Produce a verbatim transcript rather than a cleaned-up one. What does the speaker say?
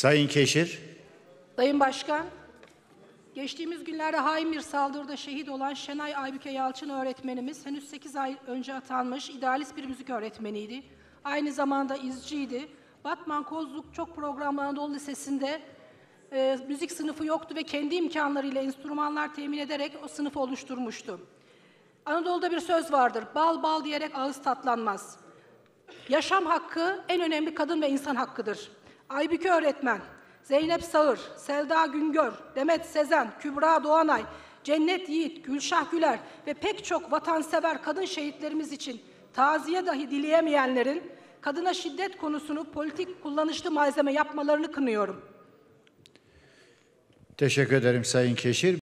Sayın Keşir. Sayın Başkan, geçtiğimiz günlerde hain bir saldırıda şehit olan Şenay Aybüke Yalçın öğretmenimiz henüz sekiz ay önce atanmış idealist bir müzik öğretmeniydi. Aynı zamanda izciydi. Batman Kozluk Çok Programlı Anadolu Lisesi'nde e, müzik sınıfı yoktu ve kendi imkanlarıyla enstrümanlar temin ederek o sınıfı oluşturmuştu. Anadolu'da bir söz vardır, bal bal diyerek ağız tatlanmaz. Yaşam hakkı en önemli kadın ve insan hakkıdır. Aybüke öğretmen, Zeynep Sağır, Selda Güngör, Demet Sezen, Kübra Doğanay, Cennet Yiğit, Gülşah Güler ve pek çok vatansever kadın şehitlerimiz için taziye dahi dileyemeyenlerin kadına şiddet konusunu politik kullanışlı malzeme yapmalarını kınıyorum. Teşekkür ederim Sayın Keşir.